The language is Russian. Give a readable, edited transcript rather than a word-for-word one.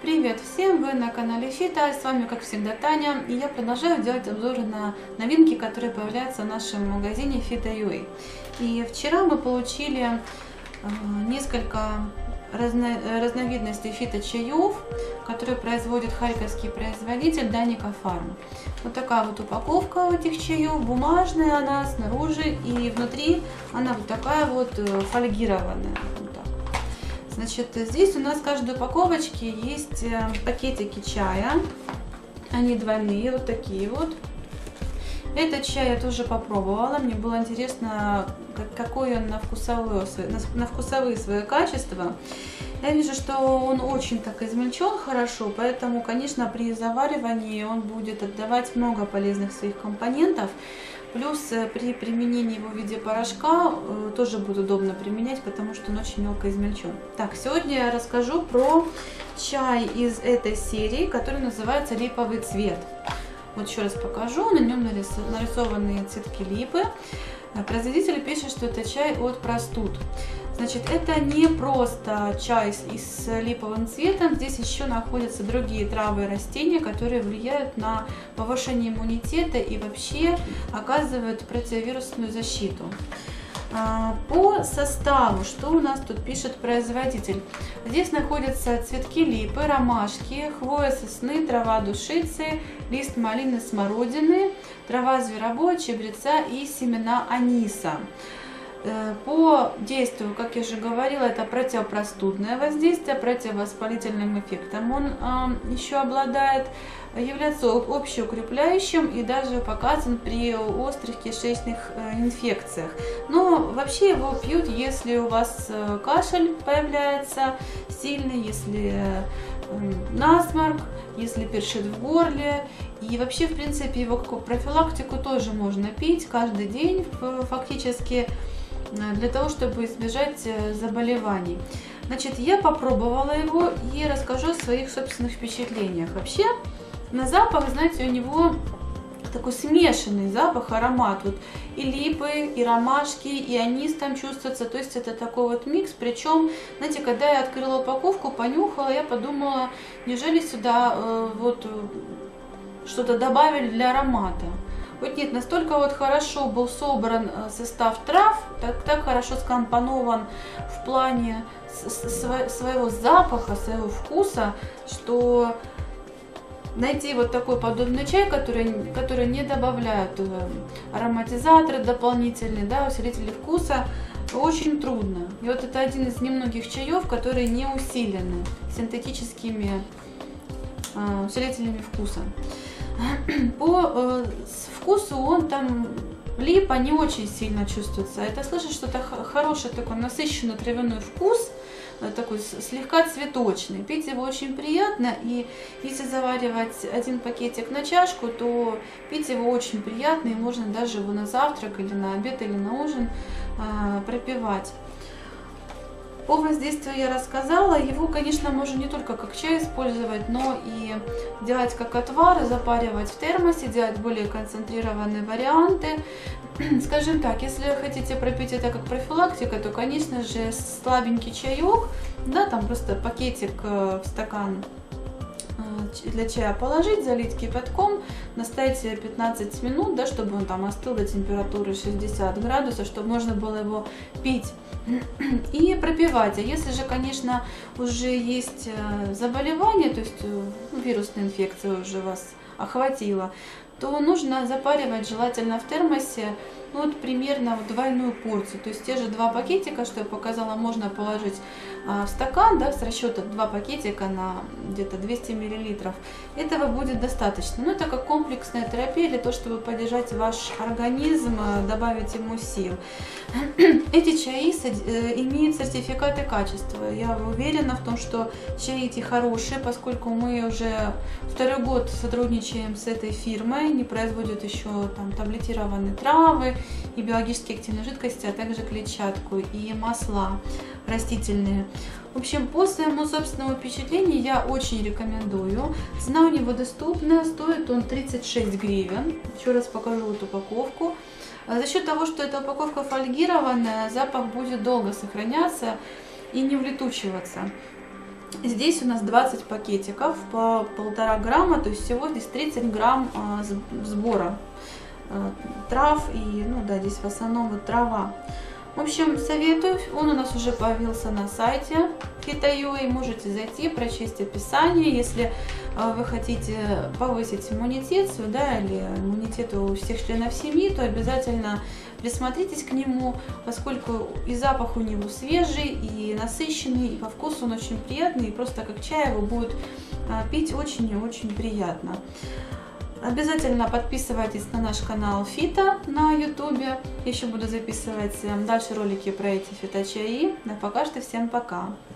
Привет всем! Вы на канале Фита, с вами как всегда Таня, и я продолжаю делать обзоры на новинки, которые появляются в нашем магазине Fita.ua. И вчера мы получили несколько разновидностей фиточаев, которые производит харьковский производитель Даника Фарм. Вот такая вот упаковка этих чаев, бумажная она снаружи, и внутри она вот такая вот фольгированная. Значит, здесь у нас в каждой упаковочке есть пакетики чая, они двойные, вот такие вот. Этот чай я тоже попробовала, мне было интересно, какой он на вкусовые свои качества. Я вижу, что он очень так измельчен хорошо, поэтому, конечно, при заваривании он будет отдавать много полезных своих компонентов. Плюс при применении его в виде порошка тоже будет удобно применять, потому что он очень мелко измельчен. Так, сегодня я расскажу про чай из этой серии, который называется липовый цвет. Вот еще раз покажу, на нем нарисованы цветки липы. Производитель пишет, что это чай от простуд. Значит, это не просто чай с липовым цветом, здесь еще находятся другие травы и растения, которые влияют на повышение иммунитета и вообще оказывают противовирусную защиту. По составу, что у нас тут пишет производитель? Здесь находятся цветки липы, ромашки, хвоя сосны, трава душицы, лист малины, смородины, трава зверобоя, чабреца и семена аниса. По действию, как я уже говорила, это противопростудное воздействие, противовоспалительным эффектом он еще обладает, является общеукрепляющим и даже показан при острых кишечных инфекциях. Но вообще его пьют, если у вас кашель появляется сильный, если насморк, если першит в горле. И вообще, в принципе, его как профилактику тоже можно пить каждый день фактически, для того, чтобы избежать заболеваний. Значит, я попробовала его и расскажу о своих собственных впечатлениях. Вообще, на запах, знаете, у него такой смешанный запах, аромат. Вот и липы, и ромашки, и анис там чувствуется. То есть это такой вот микс. Причем, знаете, когда я открыла упаковку, понюхала, я подумала, неужели сюда вот что-то добавили для аромата. Вот нет, настолько вот хорошо был собран состав трав, так хорошо скомпонован в плане своего запаха, своего вкуса, что найти вот такой подобный чай, который не добавляют ароматизаторы дополнительные, да, усилители вкуса, очень трудно. И вот это один из немногих чаев, которые не усилены синтетическими усилителями вкуса. По вкусу он там липа не очень сильно чувствуется. Это слышишь, что-то хороший такой насыщенный травяной вкус, такой слегка цветочный. Пить его очень приятно, и если заваривать один пакетик на чашку, то пить его очень приятно, и можно даже его на завтрак или на обед или на ужин пропивать. По воздействию я рассказала. Его, конечно, можно не только как чай использовать, но и делать как отвар, запаривать в термосе, делать более концентрированные варианты. Скажем так, если хотите пропить это как профилактика, то, конечно же, слабенький чаек, да, там просто пакетик в стакан для чая положить, залить кипятком, настоять 15 минут, да, чтобы он там остыл до температуры 60 градусов, чтобы можно было его пить и пропивать. А если же, конечно, уже есть заболевание, то есть вирусная инфекция уже вас охватила, то нужно запаривать желательно в термосе, ну, вот примерно в двойную порцию. То есть те же 2 пакетика, что я показала, можно положить в стакан, да, с расчета 2 пакетика на где-то 200 мл. Этого будет достаточно. Но это как комплексная терапия для того, чтобы поддержать ваш организм, добавить ему сил. Эти чаи имеют сертификаты качества. Я уверена в том, что чаи эти хорошие, поскольку мы уже 2-й год сотрудничаем с этой фирмой. Они производят еще там таблетированные травы и биологически активные жидкости, а также клетчатку и масла растительные. В общем, по своему собственному впечатлению я очень рекомендую. Цена у него доступная, стоит он 36 гривен. Еще раз покажу вот упаковку. За счет того, что эта упаковка фольгированная, запах будет долго сохраняться и не улетучиваться. Здесь у нас 20 пакетиков по 1,5 грамма, то есть всего здесь 30 грамм сбора трав, и, ну да, здесь в основном вот трава. В общем, советую, он у нас уже появился на сайте Phyto.ua, можете зайти, прочесть описание. Если вы хотите повысить иммунитет, да, или иммунитет у всех членов семьи, то обязательно присмотритесь к нему, поскольку и запах у него свежий, и насыщенный, и по вкусу он очень приятный, и просто как чай его будет пить очень и очень приятно. Обязательно подписывайтесь на наш канал Фито на YouTube. Еще буду записывать дальше ролики про эти фиточаи. А пока что всем пока!